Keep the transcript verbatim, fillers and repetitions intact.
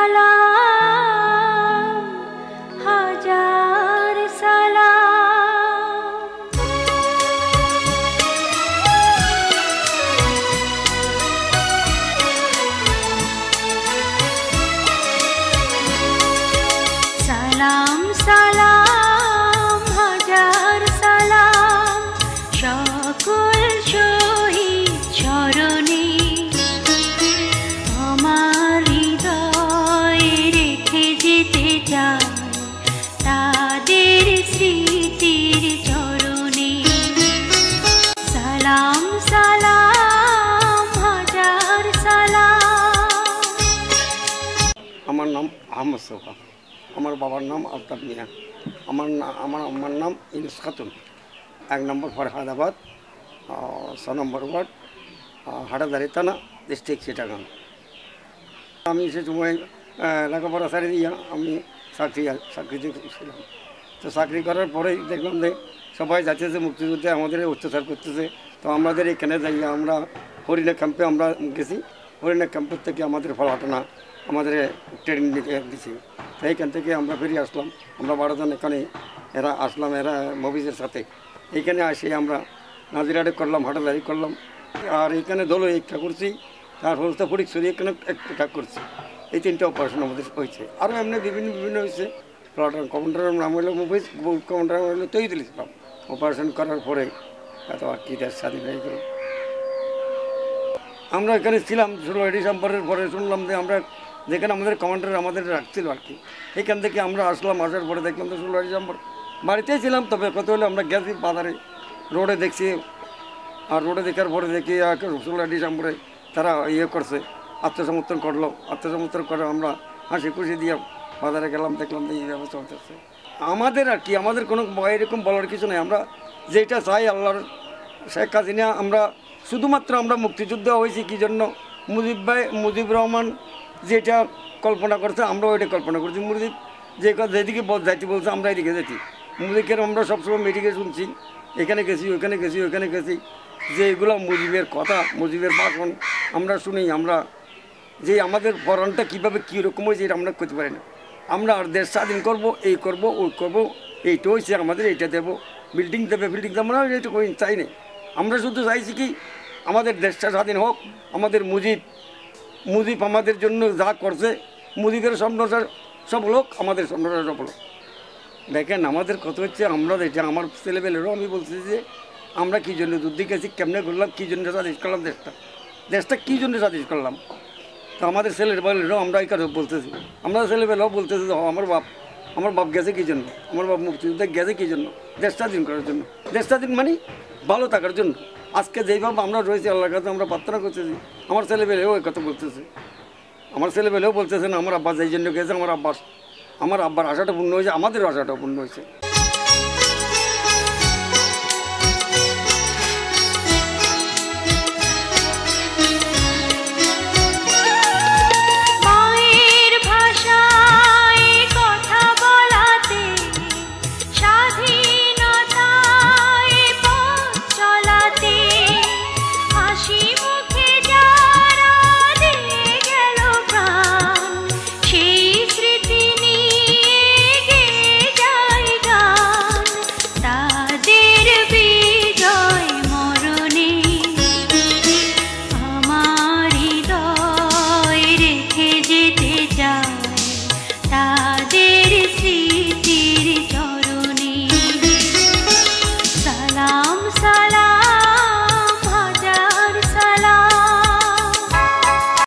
সালাম হাজার সালাম সালাম সালাম হাজার সালাম সকল শহীদ চরণে আমার হৃদয়ে রেখে যেতে চাই তাদের স্মৃতির চরণে সালাম সালাম হাজার সালাম। আমার নাম আহমদ সোফা, আমার বাবার নাম আলতাফ মিয়া, আমার আমার আম্মার নাম ইউনুস খাতুন, এক নম্বর ফরহাদাবাদ, ছ নম্বর ওয়ার্ড, হাটাদারি থানা, ডিস্ট্রিক্ট চিটাগাং। আমি সে সময় লেখাপড়া ছাড়ি দিয়া আমি চাকরি চাকরিতে ছিলাম। তো চাকরি করার পরেই দেখলাম যে সবাই যাচ্ছে মুক্তিযুদ্ধে আমাদের অত্যাচার করতেছে। তো আমাদের এখানে যাই আমরা হরিণা ক্যাম্পে আমরা গেছি। হরিণা ক্যাম্পের থেকে আমাদের ফলাটানা আমাদের ট্রেনিং দিয়েছি। তো এইখান থেকে আমরা ফিরে আসলাম। আমরা বারোজন এখানে এরা আসলাম, এরা মবিজের সাথে এইখানে আসে আমরা নাজিরাটে করলাম, হাটাদারি করলাম, আর এখানে দল একটা করছি, তারপর তো ফটিকছড়ি এখানে একটা করছি। এই তিনটা অপারেশন আমাদের হয়েছে। আরও এমনি বিভিন্ন বিভিন্ন হয়েছে। কমান্ডারের নাম হলো মুভিজ, কমান্ডার হলো তৈদুল ইসলাম। অপারেশন করার পরে এত আর কি দেশ স্বাধীন হয়ে গেল। আমরা এখানে ছিলাম ষোলোই ডিসেম্বরের পরে শুনলাম যে আমরা যেখানে আমাদের কমান্ডার আমাদের রাখছিল আর কি, এখান থেকে আমরা আসলাম। আসার পরে দেখলাম তো ষোলোই ডিসেম্বর বাড়িতেই ছিলাম। তবে কত হলে আমরা গেছি বাজারে, রোডে দেখছি, আর রোডে দেখার পরে দেখি ষোলোই ডিসেম্বরে তারা ইয়ে করছে, আত্মসমর্থন করলো। আত্মসমর্থন করে আমরা হাসি খুশি দিয়ে বাজারে গেলাম, দেখলাম যে এই ব্যবস্থা হচ্ছে। আমাদের আর কি, আমাদের কোনো এরকম বলার কিছু নেই। আমরা যেটা চাই আল্লাহর শেখ হাসিনা, আমরা শুধুমাত্র আমরা মুক্তিযুদ্ধ হয়েছি কী জন্য, মুজিব ভাই মুজিবুর রহমান যেটা কল্পনা করছে আমরা ওইটা কল্পনা করছি। মুজিব যে যেদিকে যাইতে বলছে আমরা এদিকে যাচ্ছি। মুজিবের আমরা সবসময় মিটিংয়ে শুনছি, এখানে গেছি ওখানে গেছি ওখানে গেছি, যে এগুলো মুজিবের কথা, মুজিবের ভাষণ আমরা শুনি। আমরা যে আমাদের বরণটা কীভাবে কীরকম হয়েছে এটা আমরা করতে পারি না। আমরা আর দেশ স্বাধীন করবো, এই করব ওই করবো, এইটা হয়েছে আমাদের, এইটা দেবো, বিল্ডিং দেবে বিল্ডিং দেবো না, এইটা কই চাই না। আমরা শুধু চাইছি কি আমাদের দেশটা স্বাধীন হোক। আমাদের মুজিব মুজিব আমাদের জন্য যা করছে, মুজিবের স্বপ্নটা সফল হোক, আমাদের স্বপ্নটা সফল হোক। দেখেন আমাদের কত হচ্ছে, আমরা এটা আমার ছেলেবেলেরও আমি বলছি যে আমরা কী জন্য যুদ্ধে গেছি, কেমনে করলাম, কী জন্য স্বাধীন করলাম দেশটা, দেশটা কী জন্য স্বাধীন করলাম। তো আমাদের ছেলেবেলেরও আমরা এই কথা বলতেছি, আমরা ছেলেবেলাও বলতেছি যে আমার বাপ আমার বাপ গেছে কী জন্য, আমার বাপ মুক্তিযুদ্ধে গেছে কী জন্য, দেশ স্বাধীন করার জন্য। দেশ স্বাধীন মানে ভালো থাকার জন্য। আজকে যেইভাবে আমরা রয়েছি আল্লাহর কাছে আমরা প্রার্থনা করতেছি, আমার ছেলেবেলেও এই কথা বলতেছে, আমার ছেলেবেলেও বলতেছে না আমার আব্বা যেই জন্য গেছে, আমার আব্বার আমার আব্বার আশাটা পূর্ণ হয়েছে, আমাদেরও আশাটা পূর্ণ হয়েছে।